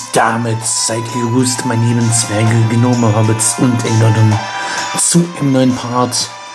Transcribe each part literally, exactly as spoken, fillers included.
damit seid ihr gegrüßt, meine lieben Zwerge, Gnome, Hobbits und Engländer, zu einem neuen Part,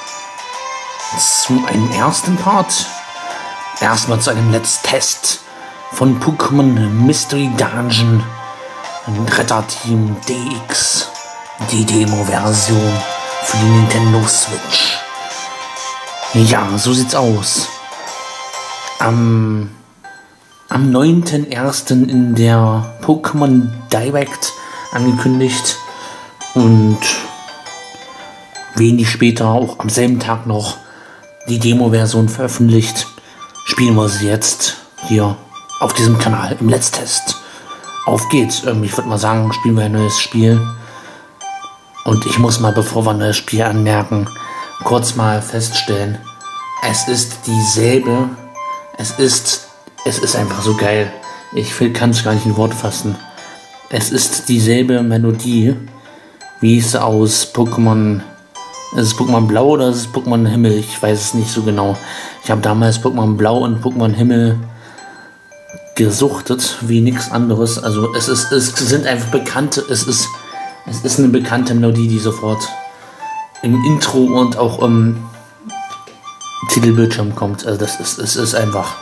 zu einem ersten Part, erstmal zu einem Let's Test von Pokémon Mystery Dungeon, ein Retterteam D X, die Demo-Version für die Nintendo Switch. Ja, so sieht's aus. Am... Am neunten ersten in der Pokémon Direct angekündigt und wenig später, auch am selben Tag noch, die Demo-Version veröffentlicht. Spielen wir sie jetzt hier auf diesem Kanal im Let's Test. Auf geht's. Ähm, ich würde mal sagen, spielen wir ein neues Spiel. Und ich muss mal, bevor wir ein neues Spiel anmerken, kurz mal feststellen, es ist dieselbe, es ist Es ist einfach so geil. Ich kann es gar nicht in Worte fassen. Es ist dieselbe Melodie, wie es aus Pokémon... Ist es Pokémon Blau oder ist es Pokémon Himmel? Ich weiß es nicht so genau. Ich habe damals Pokémon Blau und Pokémon Himmel gesuchtet, wie nichts anderes. Also es ist, es sind einfach bekannte... Es ist, es ist eine bekannte Melodie, die sofort im Intro und auch im Titelbildschirm kommt. Also das ist, es ist einfach...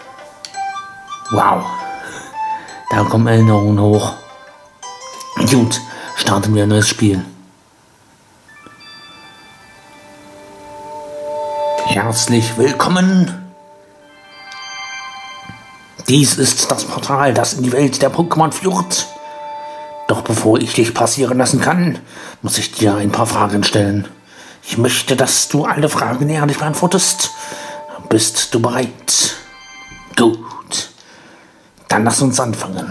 Wow, da kommen Erinnerungen hoch. Gut, starten wir ein neues Spiel. Herzlich willkommen. Dies ist das Portal, das in die Welt der Pokémon führt. Doch bevor ich dich passieren lassen kann, muss ich dir ein paar Fragen stellen. Ich möchte, dass du alle Fragen ehrlich beantwortest. Bist du bereit? Gut. Dann lass uns anfangen.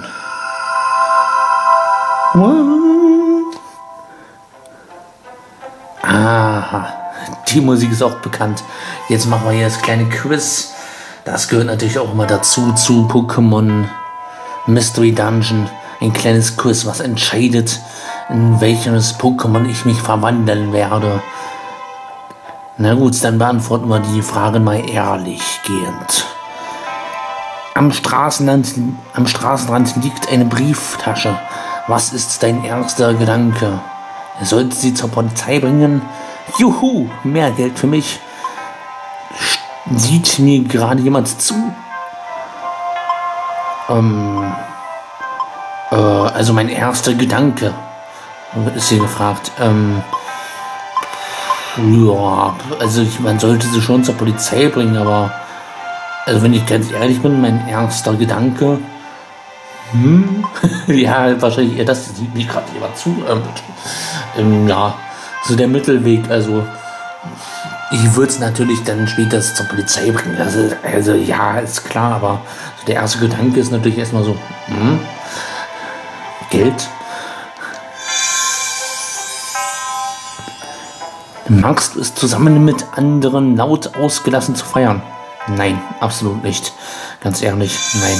Aha, die Musik ist auch bekannt. Jetzt machen wir hier das kleine Quiz. Das gehört natürlich auch immer dazu, zu Pokémon Mystery Dungeon. Ein kleines Quiz, was entscheidet, in welches Pokémon ich mich verwandeln werde. Na gut, dann beantworten wir die Fragen mal ehrlich gehend. Am Straßenrand, am Straßenrand liegt eine Brieftasche. Was ist dein erster Gedanke? Sollte sie zur Polizei bringen? Juhu, mehr Geld für mich. Sieht mir gerade jemand zu? Ähm, äh, also mein erster Gedanke, ist hier gefragt. Ähm, ja, also ich, man sollte sie schon zur Polizei bringen, aber... Also wenn ich ganz ehrlich bin, mein erster Gedanke, hm, ja, wahrscheinlich eher das, sieht mich gerade jemand zu, ähm, ähm, ja, so der Mittelweg, also ich würde es natürlich dann später zur Polizei bringen, also, also ja, ist klar, aber so der erste Gedanke ist natürlich erstmal so, hm, Geld. Magst du es zusammen mit anderen laut ausgelassen zu feiern? Nein, absolut nicht. Ganz ehrlich, nein.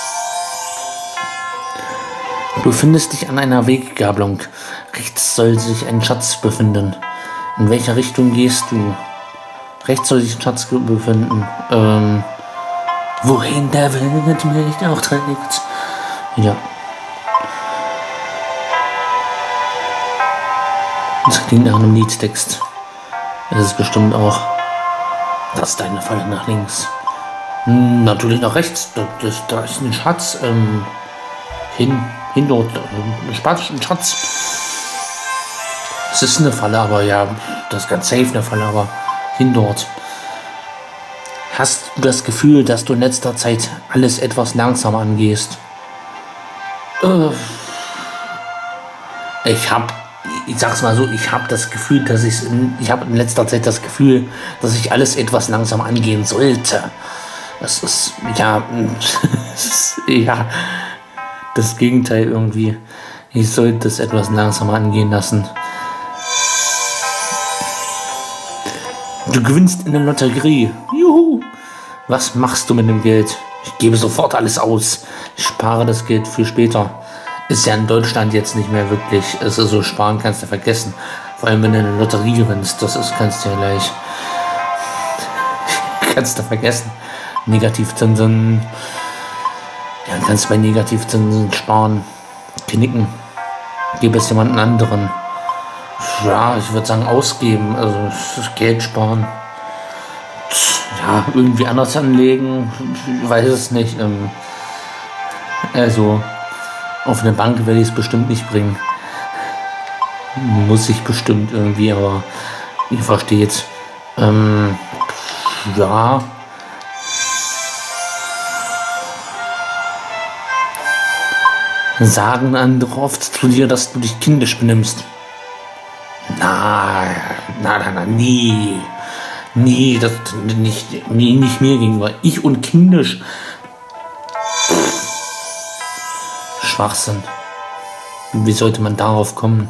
Du befindest dich an einer Weggabelung. Rechts soll sich ein Schatz befinden. In welcher Richtung gehst du? Rechts soll sich ein Schatz befinden. Ähm, wohin der Wind mich auch trägt. Ja. Das klingt nach einem Liedtext. Das ist bestimmt auch. Das ist deine Falle nach links. Hm, natürlich nach rechts. Da, das, da ist ein Schatz. Ähm, hin, hin dort. Ein Spatz, ein Schatz. Es ist eine Falle, aber ja, das ist ganz safe eine Falle, aber hin dort. Hast du das Gefühl, dass du in letzter Zeit alles etwas langsamer angehst? Äh, ich hab Ich sag's mal so, ich habe das Gefühl, dass ich ich habe in letzter Zeit das Gefühl, dass ich alles etwas langsam angehen sollte. Das ist ja, das ist, ja, das Gegenteil irgendwie. Ich sollte es etwas langsamer angehen lassen. Du gewinnst in der Lotterie. Juhu! Was machst du mit dem Geld? Ich gebe sofort alles aus. Ich spare das Geld für später. Ist ja in Deutschland jetzt nicht mehr wirklich, also so sparen kannst du vergessen. Vor allem wenn du eine Lotterie gewinnst, das ist, kannst du ja gleich, kannst du vergessen. Negativzinsen, ja, kannst bei Negativzinsen sparen. knicken. Gebe es jemanden anderen. Ja, ich würde sagen ausgeben, also Geld sparen. Ja, irgendwie anders anlegen, ich weiß es nicht. Ähm, also auf eine Bank werde ich es bestimmt nicht bringen. Muss ich bestimmt irgendwie, aber ihr versteht. Ähm, ja. Sagen andere oft zu dir, dass du dich kindisch benimmst? Na, na, na, na, nie. Nie, das nicht, nie, nicht mir gegenüber. Ich und kindisch. Schwachsinn. Wie sollte man darauf kommen?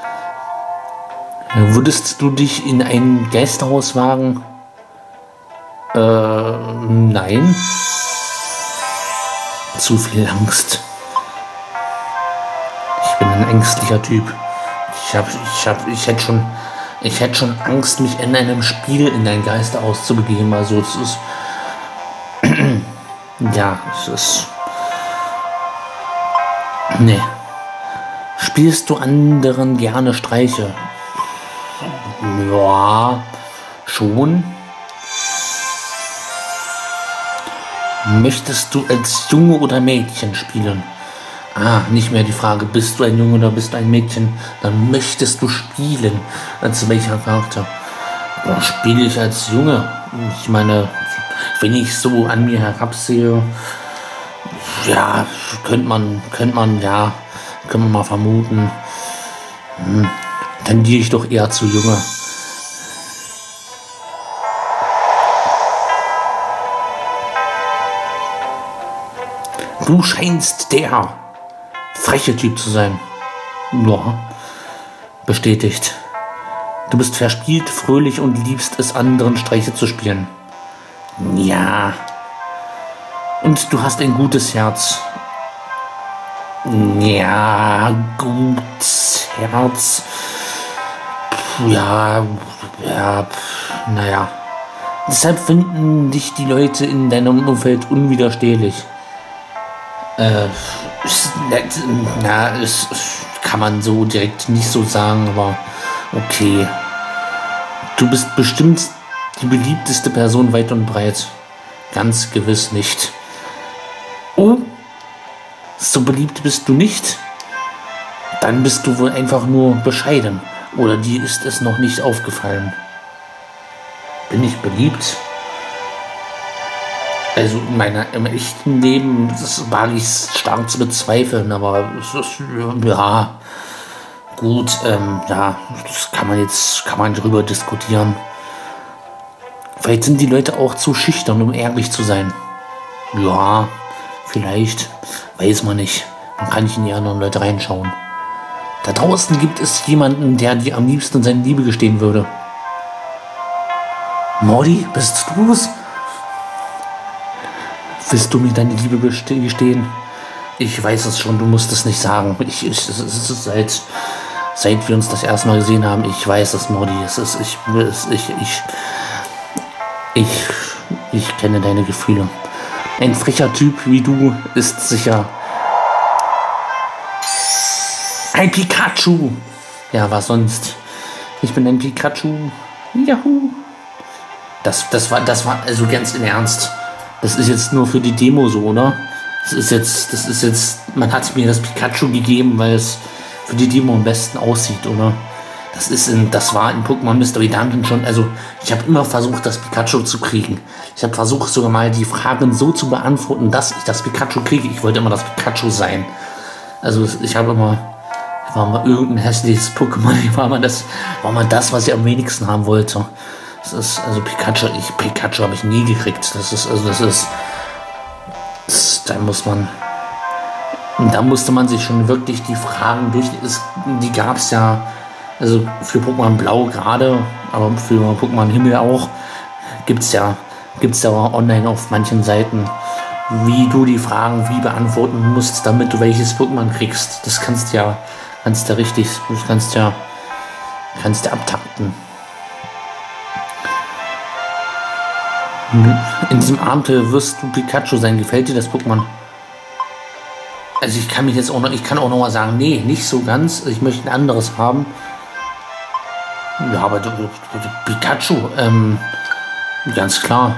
Würdest du dich in ein Geisterhaus wagen? Äh, nein. Zu viel Angst. Ich bin ein ängstlicher Typ. Ich hab, ich hab, ich hätte schon, ich hätte schon Angst, mich in einem Spiel in ein Geisterhaus zu begeben. Also es ist, ja, es ist, nee. Spielst du anderen gerne Streiche? Ja, schon. Möchtest du als Junge oder Mädchen spielen? Ah, nicht mehr die Frage, bist du ein Junge oder bist du ein Mädchen? Dann möchtest du spielen. Als welcher Charakter? Da spiele ich als Junge. Ich meine, wenn ich so an mir herabsehe, ja, könnte man, könnte man, ja, können wir mal vermuten. Hm, tendiere ich doch eher zu Junge. Du scheinst der freche Typ zu sein. Ja, bestätigt. Du bist verspielt, fröhlich und liebst es, anderen Streiche zu spielen. Ja. Und du hast ein gutes Herz. Ja, gutes Herz. Ja, ja, naja. Deshalb finden dich die Leute in deinem Umfeld unwiderstehlich. Äh, na, das kann man so direkt nicht so sagen, aber okay. Du bist bestimmt die beliebteste Person weit und breit. Ganz gewiss nicht. Oh, so beliebt bist du nicht? Dann bist du wohl einfach nur bescheiden. Oder dir ist es noch nicht aufgefallen. Bin ich beliebt? Also in meiner, im echten Leben, das wage ich stark zu bezweifeln, aber es ist, ja, gut, ähm, ja, das kann man jetzt, kann man drüber diskutieren. Vielleicht sind die Leute auch zu schüchtern, um ehrlich zu sein. Ja, vielleicht, weiß man nicht. Man kann nicht in die anderen Leute reinschauen. Da draußen gibt es jemanden, der dir am liebsten seine Liebe gestehen würde. Morty, bist du's? Willst du mir deine Liebe gestehen? Ich weiß es schon, du musst es nicht sagen. Ich, ich, es ist seit, seit wir uns das erste Mal gesehen haben, ich weiß es, Morty. Es ist, ich, es, ich, ich, ich, ich kenne deine Gefühle. Ein frecher Typ wie du ist sicher ein Pikachu. Ja, was sonst? Ich bin ein Pikachu. Juhu. Das, das war, das war also ganz im Ernst. Das ist jetzt nur für die Demo so, oder? Das ist jetzt, das ist jetzt, man hat mir das Pikachu gegeben, weil es für die Demo am besten aussieht, oder? Das ist in, das war in Pokémon Mystery Dungeon schon, also ich habe immer versucht, das Pikachu zu kriegen. Ich habe versucht, sogar mal die Fragen so zu beantworten, dass ich das Pikachu kriege. Ich wollte immer das Pikachu sein. Also ich habe immer, war mal irgendein hässliches Pokémon, war mal das, war mal das, was ich am wenigsten haben wollte. Das ist, also Pikachu, ich, Pikachu habe ich nie gekriegt. Das ist, also das ist, das, da muss man, da musste man sich schon wirklich die Fragen durch, ist, die gab es ja, also für Pokémon Blau gerade, aber für Pokémon Himmel auch, gibt es ja, gibt's ja online auf manchen Seiten, wie du die Fragen wie beantworten musst, damit du welches Pokémon kriegst. Das kannst ja, kannst ja richtig, das kannst ja, kannst ja abtakten. In diesem Abenteuer wirst du Pikachu sein. Gefällt dir das Pokémon? Also ich kann mich jetzt auch noch, ich kann auch noch mal sagen, nee, nicht so ganz. Ich möchte ein anderes haben. Ja, aber du, du, du, Pikachu, ähm, ganz klar.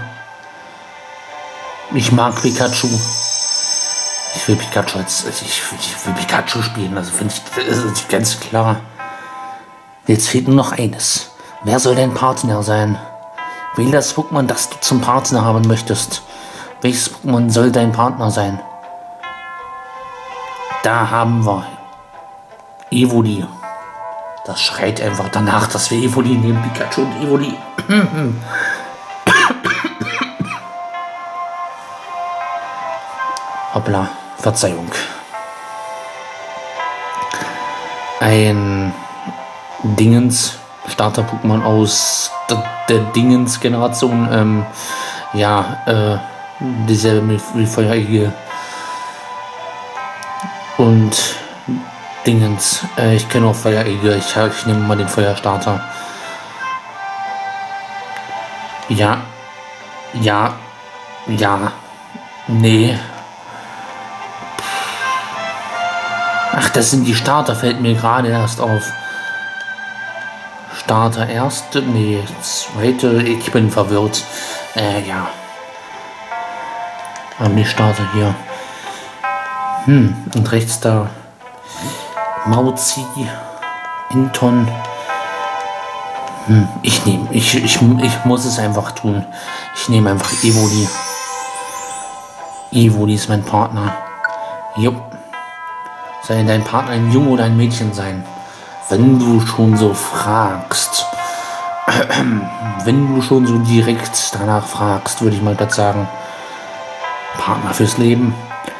Ich mag Pikachu. Ich will Pikachu jetzt, ich, ich will Pikachu spielen, also finde ich, das ist ganz klar. Jetzt fehlt nur noch eines. Wer soll dein Partner sein? Wähl das Pokémon, das du zum Partner haben möchtest. Welches Pokémon soll dein Partner sein? Da haben wir Evoli. Das schreit einfach danach, dass wir Evoli nehmen. Pikachu und Evoli. Hoppla, Verzeihung. Ein Dingens, Starter-Pokémon aus der, der Dingens-Generation. Ähm, ja, äh, dieselbe wie Feuerigel. Und Dingens. Äh, ich kenne auch Feuerigel. Ich, ich nehme mal den Feuerstarter. Ja. Ja. Ja. Nee. Ach, das sind die Starter, fällt mir gerade erst auf. Starter erste, nee, zweite, ich bin verwirrt. Äh, ja. Haben die Starter hier. Hm, und rechts da Mauzi, Inton. Hm, ich nehme, ich, ich, ich muss es einfach tun. Ich nehme einfach Evoli. Evoli ist mein Partner. Jupp. Soll dein Partner ein Junge oder ein Mädchen sein? Wenn du schon so fragst. Wenn du schon so direkt danach fragst, würde ich mal das sagen. Partner fürs Leben.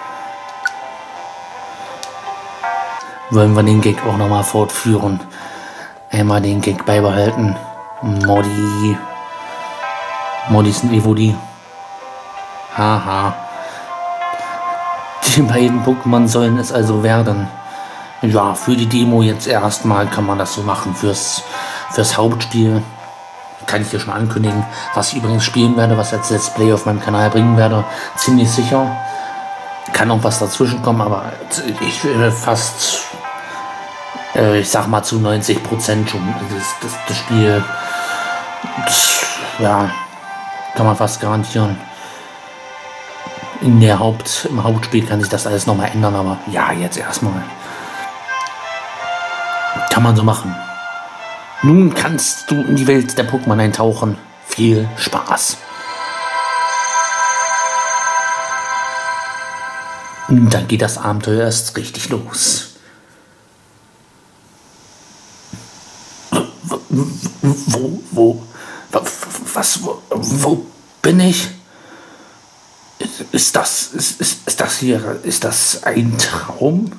Wollen wir den Gag auch nochmal fortführen. Einmal den Gag beibehalten. Modi. Modi ist ein Evoli. Haha. Die beiden Pokémon sollen es also werden. Ja, für die Demo jetzt erstmal kann man das so machen. Fürs, fürs Hauptspiel kann ich dir schon ankündigen, was ich übrigens spielen werde, was ich als Let's Play auf meinem Kanal bringen werde. Ziemlich sicher. Kann noch was dazwischen kommen, aber ich will fast, äh, ich sag mal zu neunzig Prozent schon. Das, das, das Spiel, das, ja, kann man fast garantieren. In der Haupt, im Hauptspiel kann sich das alles nochmal ändern, aber ja, jetzt erstmal. Kann man so machen. Nun kannst du in die Welt der Pokémon eintauchen. Viel Spaß. Und dann geht das Abenteuer erst richtig los. Wo, wo, wo, was, wo, wo bin ich? Ist das, ist, ist, ist das hier, ist das ein Traum?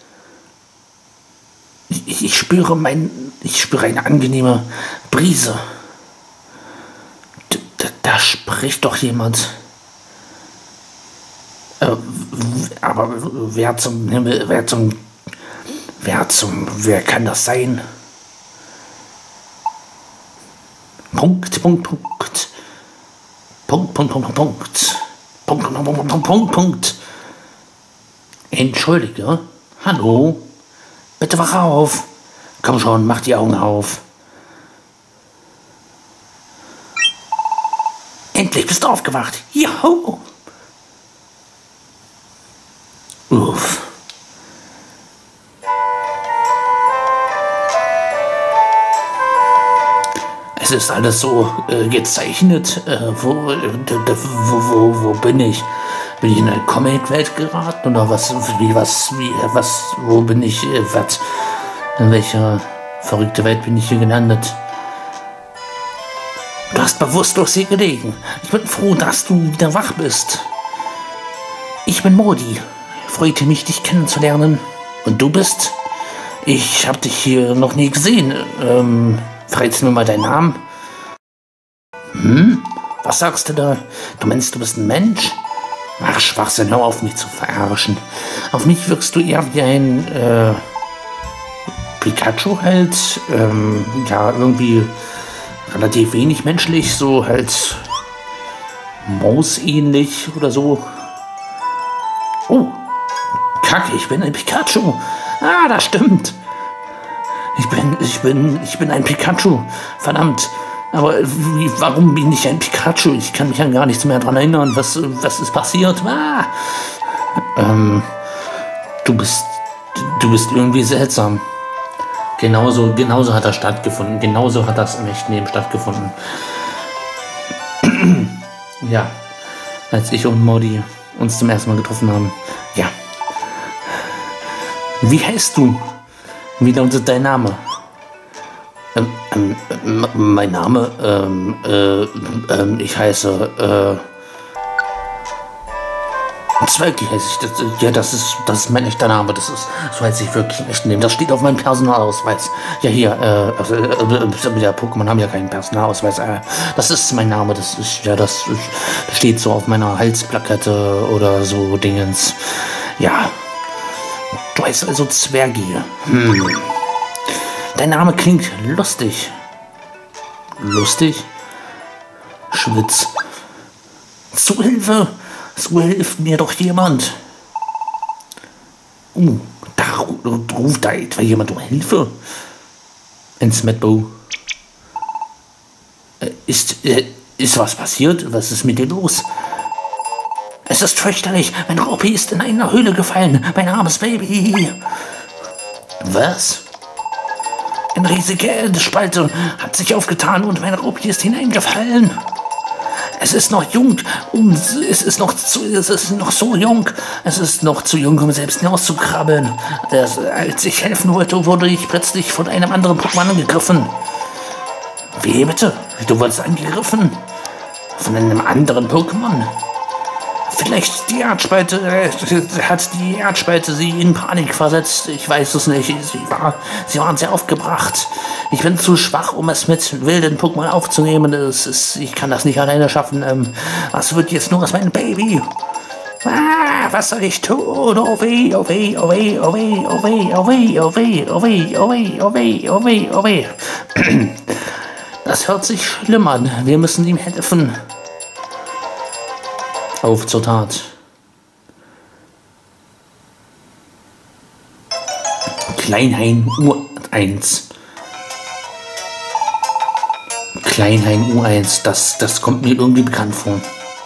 Ich, ich spüre mein, ich spüre eine angenehme Brise. Da, da spricht doch jemand. Äh, aber wer zum Himmel, wer zum, wer zum, wer kann das sein? Punkt, Punkt, Punkt. Punkt, Punkt, Punkt, Punkt. Punkt, Punkt, Punkt, Punkt, Punkt, Punkt. Entschuldige. Hallo. Bitte wach auf. Komm schon, mach die Augen auf. Endlich bist du aufgewacht. Juhu. Uff. Es ist alles so äh, gezeichnet. Äh, wo, äh, wo, wo, wo bin ich? Bin ich in eine Comic-Welt geraten oder was? Wie, was, wie, was, wo bin ich? Äh, was? In welcher verrückte Welt bin ich hier gelandet? Du hast bewusstlos hier gelegen. Ich bin froh, dass du wieder wach bist. Ich bin Modi. Freute mich, dich kennenzulernen. Und du bist? Ich habe dich hier noch nie gesehen. Ähm, verrätst mir mal deinen Namen? Hm? Was sagst du da? Du meinst, du bist ein Mensch? Ach, Schwachsinn, hör auf, mich zu verarschen. Auf mich wirkst du eher wie ein, äh, Pikachu halt. Ähm, ja, irgendwie relativ wenig menschlich, so halt Maus-ähnlich oder so. Oh, Kacke, ich bin ein Pikachu. Ah, das stimmt. Ich bin, ich bin, ich bin ein Pikachu. Verdammt. Aber wie, warum bin ich ein Pikachu? Ich kann mich an gar nichts mehr dran erinnern. Was, was ist passiert? Ah. Ähm, du bist, du bist irgendwie seltsam. Genauso, genauso hat das stattgefunden. Genauso hat das im echten Leben stattgefunden. Ja, als ich und Maudi uns zum ersten Mal getroffen haben. Ja. Wie heißt du? Wie lautet dein Name? Ähm, ähm, mein Name, ähm, äh, ähm, ich heiße, äh, Zwölki heiße ich. Das, ja, das ist, das ist mein echter Name. Das ist, so heiße ich wirklich im echten Leben. Das steht auf meinem Personalausweis. Ja, hier, äh, also, äh, ja, Pokémon haben ja keinen Personalausweis. Äh, das ist mein Name. Das ist, ja, das, das steht so auf meiner Halsplakette oder so Dingens. Ja. Du heißt also Zwergi. Hm. Dein Name klingt lustig. Lustig? Schwitz. Zu Hilfe! So hilft mir doch jemand. Uh, da ruft da etwa jemand um Hilfe. Ein Smetbo. Äh, ist, äh, ist was passiert? Was ist mit dir los? Es ist fürchterlich. Mein Raupi ist in eine Höhle gefallen. Mein armes Baby. Was? Eine riesige Spalte hat sich aufgetan und mein Raupi ist hineingefallen. Es ist noch jung, um, es ist noch zu, es ist noch so jung, es ist noch zu jung, um selbst hinauszukrabbeln. Das, als ich helfen wollte, wurde ich plötzlich von einem anderen Pokémon angegriffen. Wie bitte? Du wurdest angegriffen? Von einem anderen Pokémon? Vielleicht die Erdspalte, äh, hat die Erdspalte sie in Panik versetzt. Ich weiß es nicht. Sie, war, sie waren sehr aufgebracht. Ich bin zu schwach, um es mit wilden Pokémon aufzunehmen. Es ist, ich kann das nicht alleine schaffen. Ähm, was wird jetzt nur aus meinem Baby? Ah, was soll ich tun? Oh weh, oh weh, oh weh, oh weh, oh weh, oh weh, oh weh, oh weh, oh weh, oh weh, oh weh, oh weh. Das hört sich schlimm an. Wir müssen ihm helfen. Auf zur Tat. Kleinhain U eins. Kleinhain U eins, das, das kommt mir irgendwie bekannt vor.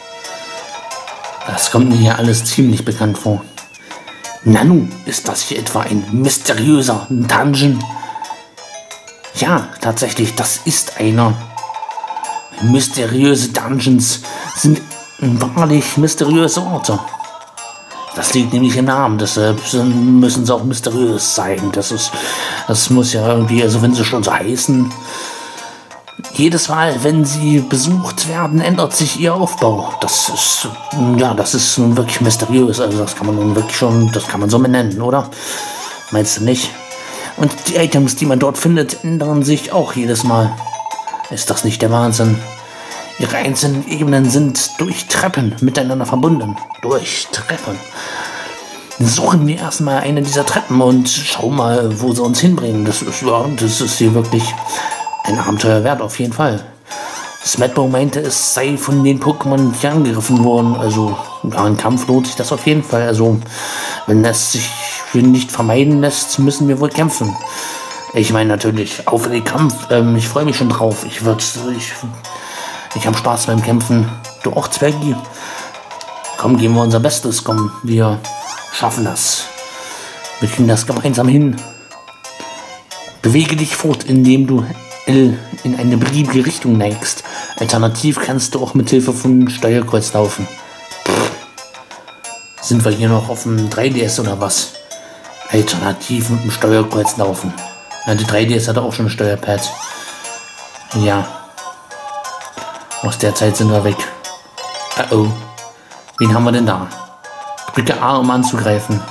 Das kommt mir ja alles ziemlich bekannt vor. Nanu, ist das hier etwa ein mysteriöser Dungeon? Ja, tatsächlich, das ist einer. Mysteriöse Dungeons sind wahrlich mysteriöse Orte. Das liegt nämlich im Namen, deshalb müssen sie auch mysteriös sein. Das ist, das muss ja irgendwie, also wenn sie schon so heißen, jedes Mal, wenn sie besucht werden, ändert sich ihr Aufbau. Das ist, ja, das ist nun wirklich mysteriös. Also das kann man nun wirklich schon, das kann man so benennen, oder? Meinst du nicht? Und die Items, die man dort findet, ändern sich auch jedes Mal. Ist das nicht der Wahnsinn? Ihre einzelnen Ebenen sind durch Treppen miteinander verbunden. Durch Treppen. Suchen wir erstmal eine dieser Treppen und schauen mal, wo sie uns hinbringen. Das ist, ja, das ist hier wirklich ein Abenteuer wert, auf jeden Fall. Smetbo meinte, es sei von den Pokémon hier angegriffen worden. Also, ja, ein Kampf lohnt sich das auf jeden Fall. Also, wenn es sich nicht vermeiden lässt, müssen wir wohl kämpfen. Ich meine natürlich, auf den Kampf. Ähm, ich freue mich schon drauf. Ich würde... Ich, Ich habe Spaß beim Kämpfen. Du auch, Zwergi? Komm, geben wir unser Bestes. Komm, wir schaffen das. Wir kriegen das gemeinsam hin. Bewege dich fort, indem du L in eine beliebige Richtung neigst. Alternativ kannst du auch mit Hilfe von Steuerkreuz laufen. Pff. Sind wir hier noch auf dem drei D S oder was? Alternativ mit dem Steuerkreuz laufen. Ja, die drei D S hatte auch schon ein Steuerpad. Ja. Aus der Zeit sind wir weg. Uh oh. Wen haben wir denn da? Drücke A, um anzugreifen.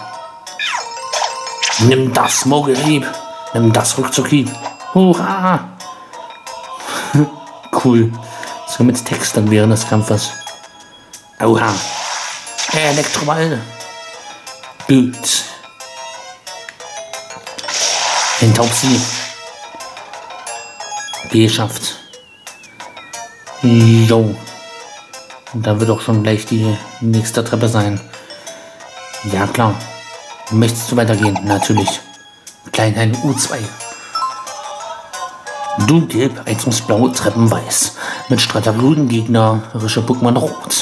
Nimm das, Mogelhieb. Nimm das, Rückzughieb. Hurra! Cool. So mit Text dann während des Kampfes. Oha. Elektroball. Gut. Hintaub sie. Geschafft. Jo. Und da wird auch schon gleich die nächste Treppe sein. Ja, klar. Möchtest du weitergehen? Natürlich. Kleinhain U zwei. Du gelb, Heizungsblau, Treppen weiß. Mit Strategien gegnerische Pokémon rot.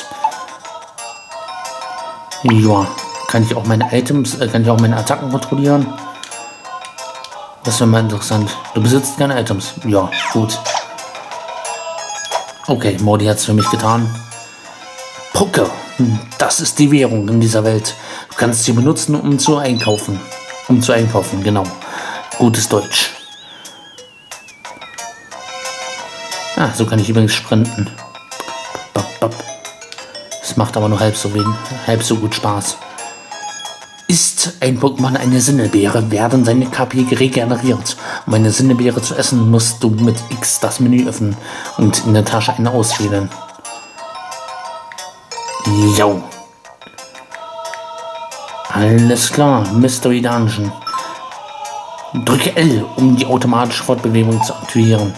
Ja, kann ich auch meine Items, äh, kann ich auch meine Attacken kontrollieren? Das wäre mal interessant. Du besitzt keine Items. Ja, gut. Okay, Mordi hat es für mich getan. Pucke, das ist die Währung in dieser Welt. Du kannst sie benutzen, um zu einkaufen. Um zu einkaufen, genau. Gutes Deutsch. Ah, so kann ich übrigens sprinten. Das macht aber nur halb so wenig, halb so gut Spaß. Ist ein Pokémon eine Sinnebeere, werden seine K P regeneriert. Um eine Sinnebeere zu essen, musst du mit X das Menü öffnen und in der Tasche eine auswählen. Jo. Alles klar, Mystery Dungeon. Drücke L, um die automatische Fortbewegung zu aktivieren.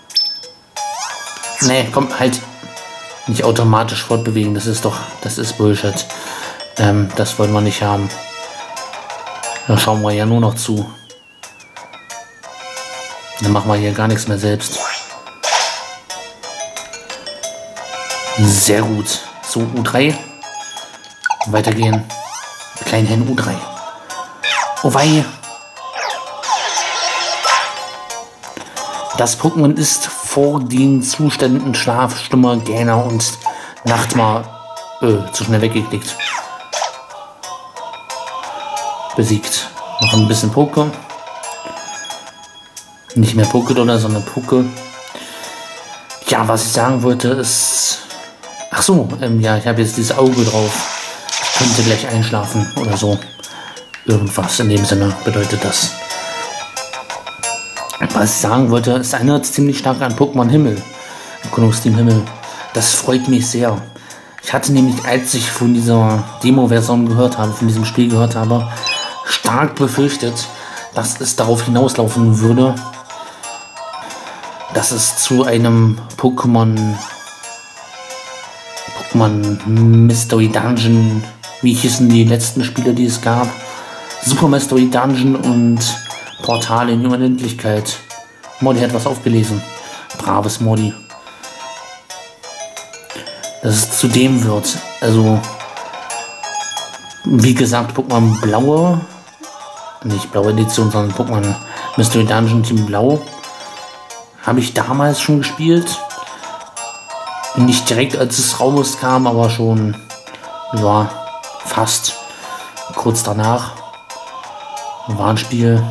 Nee, komm, halt. Nicht automatisch fortbewegen, das ist doch, das ist Bullshit. Ähm, das wollen wir nicht haben. Da schauen wir ja nur noch zu. Dann machen wir hier gar nichts mehr selbst. Sehr gut. So, U drei. Weitergehen. Kleinhain U drei. Oh wei. Das Pokémon ist vor den Zuständen Schlaf, Stummer, Gähner und Nachtmar äh, zu schnell weggeklickt. Besiegt. Noch ein bisschen Poke. Nicht mehr Pokédollar, sondern Poke. Ja, was ich sagen wollte ist... Ach so, ähm, ja, ich habe jetzt dieses Auge drauf. Ich könnte gleich einschlafen oder so. Irgendwas in dem Sinne bedeutet das. Was ich sagen wollte, es erinnert ziemlich stark an Pokémon Himmel. Erkundungsteam Himmel. Das freut mich sehr. Ich hatte nämlich, als ich von dieser Demo-Version gehört habe, von diesem Spiel gehört habe, stark befürchtet, dass es darauf hinauslaufen würde, dass es zu einem Pokémon Pokémon Mystery Dungeon, wie hießen die letzten Spiele, die es gab? Super Mystery Dungeon und Portale in die Unendlichkeit. Mordi hat was aufgelesen. Braves Mordi. Dass es zu dem wird. Also, wie gesagt, Pokémon Blaue, nicht Blaue Edition, sondern Pokémon Mystery Dungeon Team Blau, habe ich damals schon gespielt. Nicht direkt als es rauskam, aber schon, ja, fast kurz danach. War ein Spiel,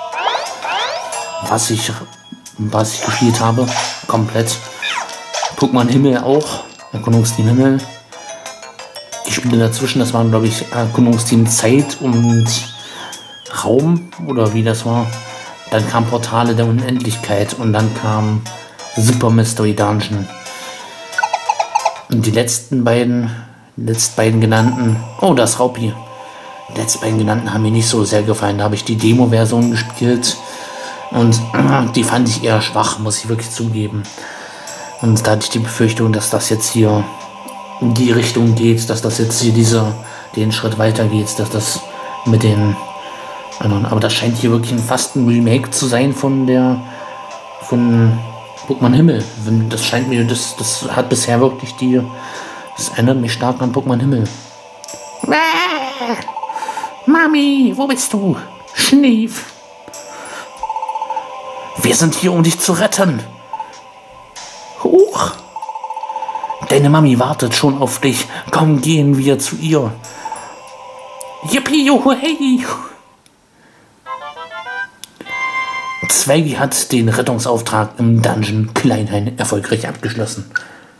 was ich, was ich gespielt habe, komplett. Pokémon Himmel auch, Erkundungsteam Himmel. Die Spiele dazwischen, das waren, glaube ich, Erkundungsteam Zeit und Raum, oder wie das war. Dann kam Portale der Unendlichkeit und dann kam Super Mystery Dungeon. Und die letzten beiden, die letzten beiden genannten, oh, das Raupi. Die letzten beiden genannten haben mir nicht so sehr gefallen. Da habe ich die Demo-Version gespielt und äh, die fand ich eher schwach, muss ich wirklich zugeben. Und da hatte ich die Befürchtung, dass das jetzt hier in die Richtung geht, dass das jetzt hier diese, den Schritt weiter geht, dass das mit den anderen, aber das scheint hier wirklich fast ein Remake zu sein von der, von Pokémon Himmel. Das scheint mir, das, das hat bisher wirklich die, das erinnert mich stark an Pokémon Himmel. Äh, Mami, wo bist du? Schnief. Wir sind hier, um dich zu retten. Huch. Deine Mami wartet schon auf dich. Komm, gehen wir zu ihr. Yippie, juhu, hey. Zweigy hat den Rettungsauftrag im Dungeon Kleinhain erfolgreich abgeschlossen.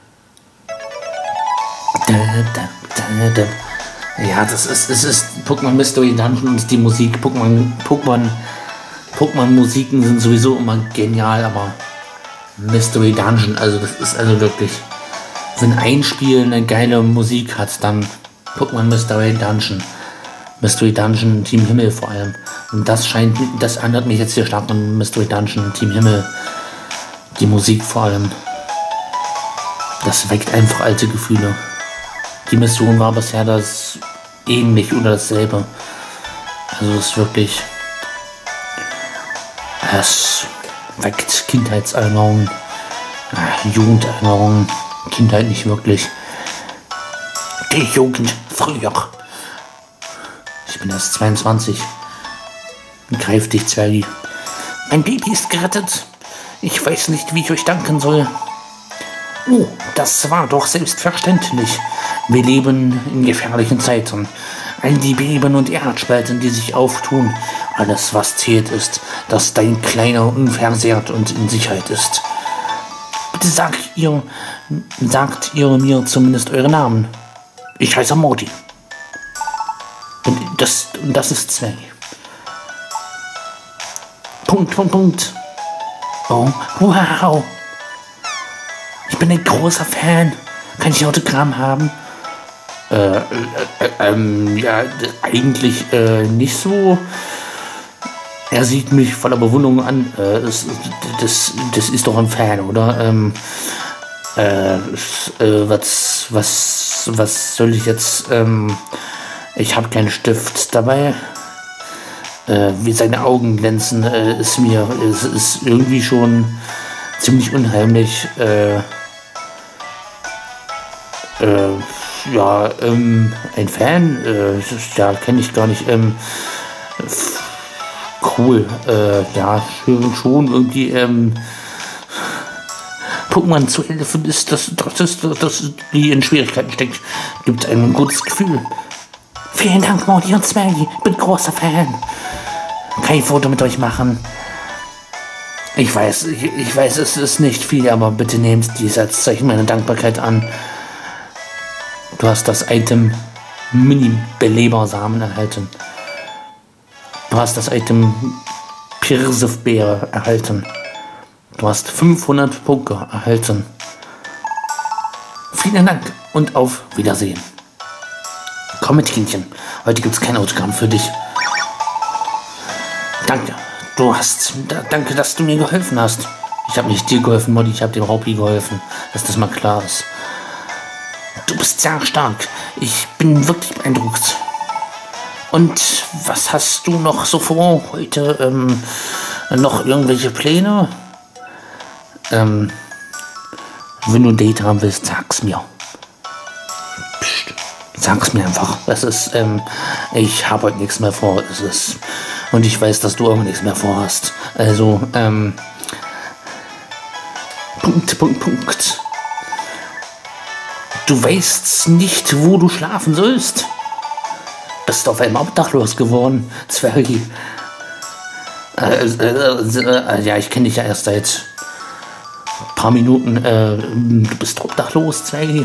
Da, da, da, da. Ja, das ist, es ist Pokémon Mystery Dungeon und die Musik, Pokémon, Pokémon, Pokémon Musiken sind sowieso immer genial, aber Mystery Dungeon, also das ist also wirklich, wenn ein Spiel eine geile Musik hat, dann Pokémon Mystery Dungeon. Mystery Dungeon Team Himmel vor allem. Und das scheint, das erinnert mich jetzt hier stark an Mystery Dungeon Team Himmel. Die Musik vor allem. Das weckt einfach alte Gefühle. Die Mission war bisher das ähnlich oder dasselbe. Also es ist wirklich, es weckt Kindheitserinnerungen, äh, Jugenderinnerungen, Kindheit nicht wirklich. Die Jugend früher. Ich bin erst zweiundzwanzig. Greif dich, Zwergi. Mein Baby ist gerettet. Ich weiß nicht, wie ich euch danken soll. Oh, das war doch selbstverständlich. Wir leben in gefährlichen Zeiten. All die Beben und Erdspalten, die sich auftun. Alles, was zählt, ist, dass dein Kleiner unversehrt und in Sicherheit ist. Bitte sagt ihr, sagt ihr mir zumindest eure Namen. Ich heiße Morty. Und das, und das ist Zwergi. Punkt, Punkt, Punkt. Oh, wow. Ich bin ein großer Fan. Kann ich ein Autogramm haben? Äh, äh, äh, ähm, ja, eigentlich äh, nicht so. Er sieht mich voller Bewunderung an. Äh, das, das, das ist doch ein Fan, oder? Ähm, äh, äh, was, was, was soll ich jetzt? Ähm, ich habe keinen Stift dabei. Äh, wie seine Augen glänzen, äh, ist mir, ist, ist irgendwie schon ziemlich unheimlich. Äh, äh, ja, ähm, ein Fan, äh, ja, kenne ich gar nicht. Ähm, cool, äh, ja, schon, schon irgendwie, ähm, Pokémon zu helfen ist, dass das, das, das, die in Schwierigkeiten steckt, gibt ein gutes Gefühl. Vielen Dank, Morty und Zwergi, bin großer Fan. Kann ich ein Foto mit euch machen? Ich weiß, ich, ich weiß, es ist nicht viel, aber bitte nehmt dies als Zeichen meiner Dankbarkeit an. Du hast das Item Mini-Belebersamen erhalten. Du hast das Item Pirsifbeere erhalten. Du hast fünfhundert Punkte erhalten. Vielen Dank und auf Wiedersehen. Komm mit, Kindchen. Heute gibt es kein Autogramm für dich. Danke. Du hast... Da, danke, dass du mir geholfen hast. Ich habe nicht dir geholfen, Morty. Ich habe dem Raupi geholfen. Dass das mal klar ist. Du bist sehr stark. Ich bin wirklich beeindruckt. Und was hast du noch so vor heute? Ähm, noch irgendwelche Pläne? Ähm, wenn du ein Date haben willst, sag's mir. Psst, sag's mir einfach. Es ist, ähm, ich habe heute nichts mehr vor. Es ist, und ich weiß, dass du auch nichts mehr vorhast. Also, ähm, Punkt, Punkt, Punkt. Du weißt nicht, wo du schlafen sollst. Bist auf einmal obdachlos geworden, Zwergi. Äh, äh, äh, ja, ich kenne dich ja erst seit ein paar Minuten. Äh, du bist obdachlos, Zwergi.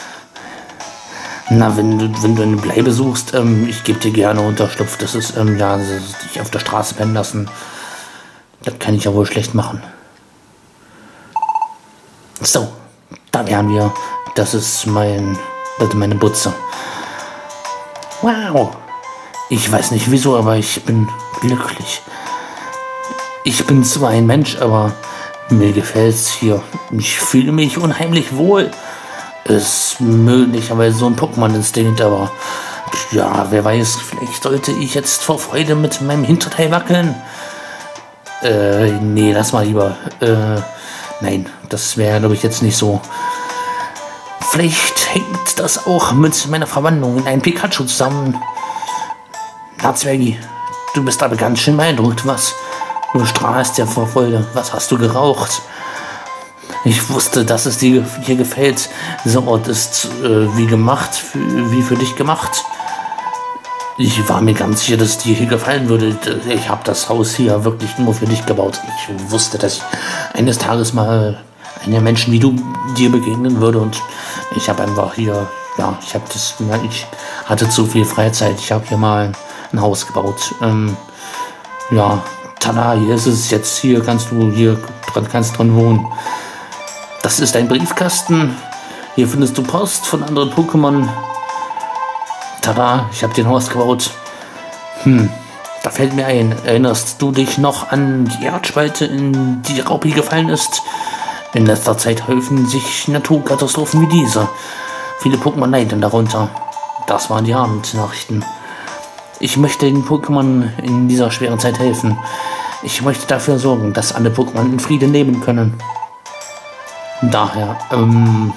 Na, wenn du, wenn du eine Bleibe suchst, ähm, ich gebe dir gerne Unterschlupf. Das ist, ähm, ja, dich auf der Straße pennen lassen. Das kann ich ja wohl schlecht machen. So, da wären wir. Das ist mein, das ist meine Butze. Wow. Ich weiß nicht wieso, aber ich bin glücklich. Ich bin zwar ein Mensch, aber mir gefällt's hier. Ich fühle mich unheimlich wohl. Ist möglicherweise so ein Pokémon-Instinkt, aber ja, wer weiß, vielleicht sollte ich jetzt vor Freude mit meinem Hinterteil wackeln. Äh, nee, lass mal lieber. Äh, nein, das wäre, glaube ich, jetzt nicht so. Vielleicht hängt das auch mit meiner Verwandlung in einen Pikachu zusammen. Na, Zwergi, du bist aber ganz schön beeindruckt. Was? Du strahlst ja vor Freude. Was hast du geraucht? Ich wusste, dass es dir hier gefällt. Dieser Ort ist äh, wie gemacht, für, wie für dich gemacht. Ich war mir ganz sicher, dass es dir hier gefallen würde. Ich habe das Haus hier wirklich nur für dich gebaut. Ich wusste, dass ich eines Tages mal einem Menschen wie du dir begegnen würde, und ich habe einfach hier, ja, ich habe das, ich hatte zu viel Freizeit. Ich habe hier mal ein Haus gebaut. Ähm, ja, tada, hier ist es jetzt. Hier kannst du hier dran, kannst dran wohnen. Das ist ein Briefkasten. Hier findest du Post von anderen Pokémon. Tada, ich habe den Haus gebaut. Hm, da fällt mir ein. Erinnerst du dich noch an die Erdspalte, in die Raupi gefallen ist? In letzter Zeit häufen sich Naturkatastrophen wie diese. Viele Pokémon leiden darunter. Das waren die Abendnachrichten. Ich möchte den Pokémon in dieser schweren Zeit helfen. Ich möchte dafür sorgen, dass alle Pokémon in Frieden leben können. Daher, ähm,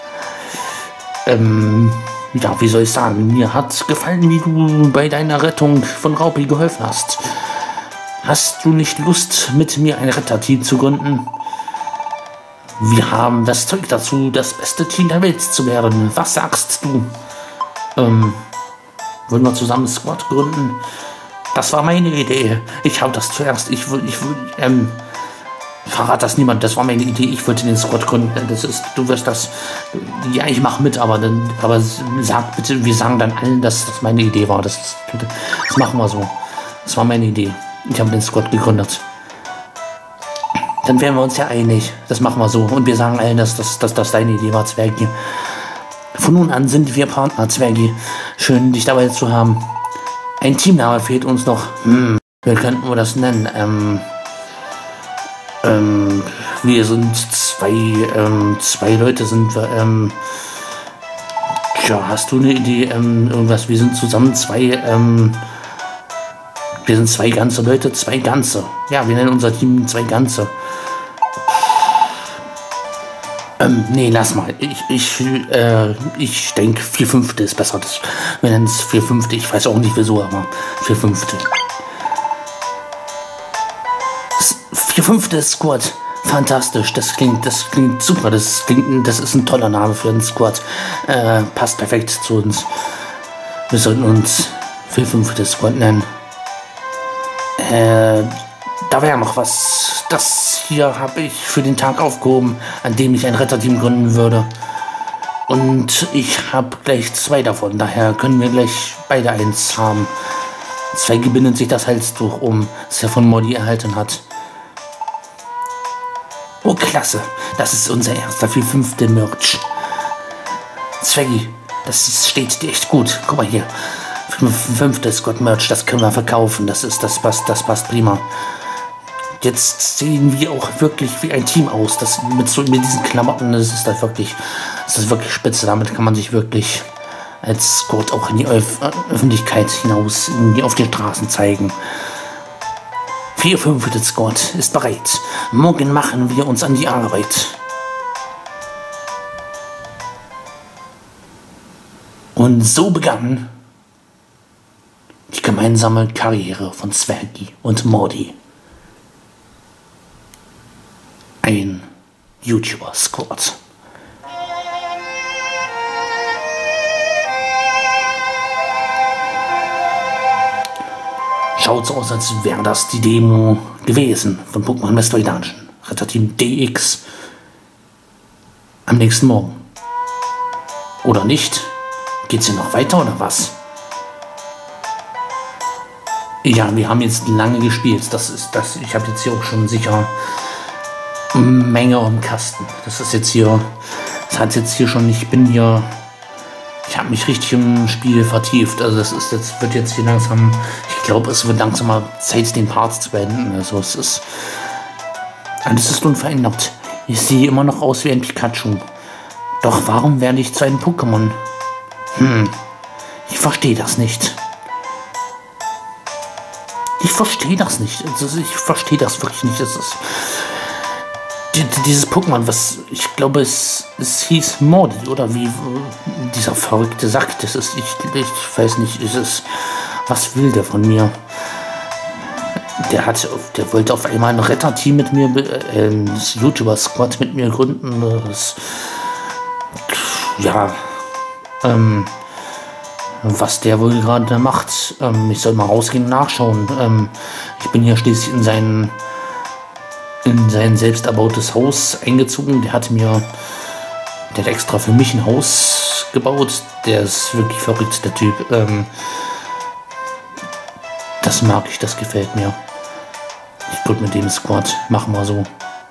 ähm, ja, wie soll ich sagen, mir hat gefallen, wie du bei deiner Rettung von Raupi geholfen hast. Hast du nicht Lust, mit mir ein Retterteam zu gründen? Wir haben das Zeug dazu, das beste Team der Welt zu werden. Was sagst du? Ähm, wollen wir zusammen Squad gründen? Das war meine Idee. Ich habe das zuerst. Ich will, ich will, ähm, verrat das niemand. Das war meine Idee. Ich wollte den Squad gründen. Das ist, du wirst das, ja, ich mache mit, aber dann, aber sag bitte, wir sagen dann allen, dass das meine Idee war. Das, das machen wir so. Das war meine Idee. Ich habe den Squad gegründet. Dann wären wir uns ja einig. Das machen wir so. Und wir sagen allen, dass das, dass das deine Idee war, Zwergi. Von nun an sind wir Partner, Zwergi. Schön, dich dabei zu haben. Ein Teamname fehlt uns noch. Hm, wie könnten wir das nennen? Ähm, ähm, wir sind zwei, ähm, zwei Leute sind wir, ähm, tja, hast du eine Idee? Ähm, irgendwas, wir sind zusammen zwei, ähm, wir sind zwei ganze Leute, zwei ganze. Ja, wir nennen unser Team zwei ganze. Ähm, nee, lass mal. Ich, ich, äh, ich denke, vier Fünfte ist besser. Das, wir nennen es vier Fünfte. Ich weiß auch nicht wieso, aber vier Fünfte. vier Fünfte Squad. Fantastisch. Das klingt, das klingt super. Das klingt, das ist ein toller Name für einen Squad. Äh, passt perfekt zu uns. Wir sollten uns vier Fünfte Squad nennen. Äh, da wäre noch was. Das hier habe ich für den Tag aufgehoben, an dem ich ein Retterteam gründen würde. Und ich habe gleich zwei davon, daher können wir gleich beide eins haben. Zwecki bindet sich das Halstuch um, das er von Modi erhalten hat. Oh, klasse, das ist unser erster vier Fünfte Merch. Zwecki, das ist, steht dir echt gut. Guck mal hier, fünfte Squad Merch, das können wir verkaufen, das ist, das passt, das passt prima. Jetzt sehen wir auch wirklich wie ein Team aus. Das mit, so, mit diesen Klamotten, das ist das wirklich, das ist wirklich spitze. Damit kann man sich wirklich als Squad auch in die Öf Öffentlichkeit hinaus, in die, auf den Straßen zeigen. vier Fünfte Squad ist bereit. Morgen machen wir uns an die Arbeit. Und so begann die gemeinsame Karriere von Zwergi und Modi. Ein YouTuber-Squad. Schaut so aus, als wäre das die Demo gewesen von Pokémon Mystery Dungeon. Retterteam D X. Am nächsten Morgen. Oder nicht? Geht's hier noch weiter oder was? Ja, wir haben jetzt lange gespielt. Das ist das. Ich habe jetzt hier auch schon sicher Menge im Kasten. Das ist jetzt hier, das hat jetzt hier schon, ich bin hier, ich habe mich richtig im Spiel vertieft. Also das ist jetzt, wird jetzt hier langsam, ich glaube, es wird langsam mal Zeit, den Part zu beenden. Also es ist, alles ist unverändert. Ich sehe immer noch aus wie ein Pikachu. Doch warum werde ich zu einem Pokémon? Hm, ich verstehe das nicht. Ich verstehe das nicht. Also ich verstehe das wirklich nicht. Das ist dieses Pokémon, was ich glaube, es, es hieß Modi, oder wie dieser verrückte Sack. Das ist, ich, ich weiß nicht, ist es, was will der von mir? Der hat, der wollte auf einmal ein Retterteam mit mir, äh, ein YouTuber-Squad mit mir gründen. Das, ja, ähm, was der wohl gerade macht. Ähm, ich soll mal rausgehen und nachschauen. Ähm, ich bin hier schließlich in seinen in sein selbst erbautes Haus eingezogen. Der hat mir, der hat extra für mich ein Haus gebaut. Der ist wirklich verrückt, der Typ. Ähm, das mag ich, das gefällt mir. Ich gut mit dem Squad, machen wir so.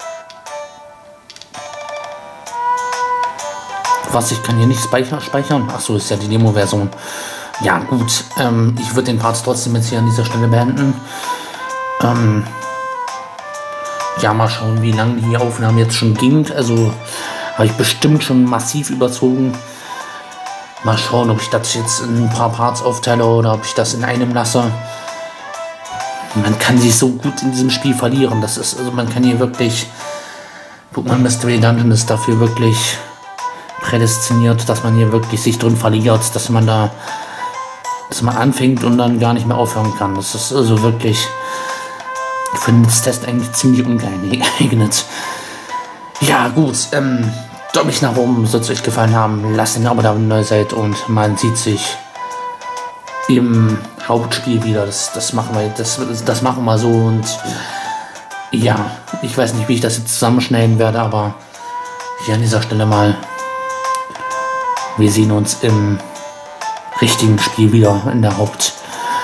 Was, ich kann hier nicht speicher, speichern? Ach so, ist ja die Demo-Version. Ja, gut. Ähm, ich würde den Part trotzdem jetzt hier an dieser Stelle beenden. Ähm, Ja, mal schauen, wie lange die Aufnahme jetzt schon ging. Also habe ich bestimmt schon massiv überzogen. Mal schauen, ob ich das jetzt in ein paar Parts aufteile oder ob ich das in einem lasse. Man kann sich so gut in diesem Spiel verlieren. Das ist, also man kann hier wirklich... Pokémon Mystery Dungeon ist dafür wirklich prädestiniert, dass man hier wirklich sich drin verliert, dass man da... dass man anfängt und dann gar nicht mehr aufhören kann. Das ist also wirklich für den Test eigentlich ziemlich ungeeignet. Ja, gut, ähm... Daumen nach oben, soll es euch gefallen haben. Lasst ein Abo da, wenn ihr neu seid und man sieht sich im Hauptspiel wieder. Das, das machen wir, das, das machen wir so und ja, ich weiß nicht, wie ich das jetzt zusammenschneiden werde, aber hier an dieser Stelle mal. Wir sehen uns im richtigen Spiel wieder in der Haupt.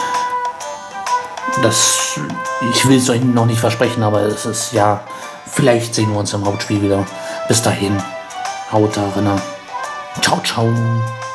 Das, ich will es euch noch nicht versprechen, aber es ist ja, vielleicht sehen wir uns im Hauptspiel wieder. Bis dahin. Haut da rein. Ciao, ciao.